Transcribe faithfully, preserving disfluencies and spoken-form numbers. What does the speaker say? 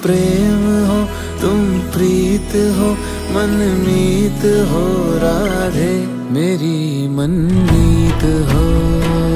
प्रेम हो, तुम प्रीत हो, मनमीत हो राधे, मेरी मनमीत हो।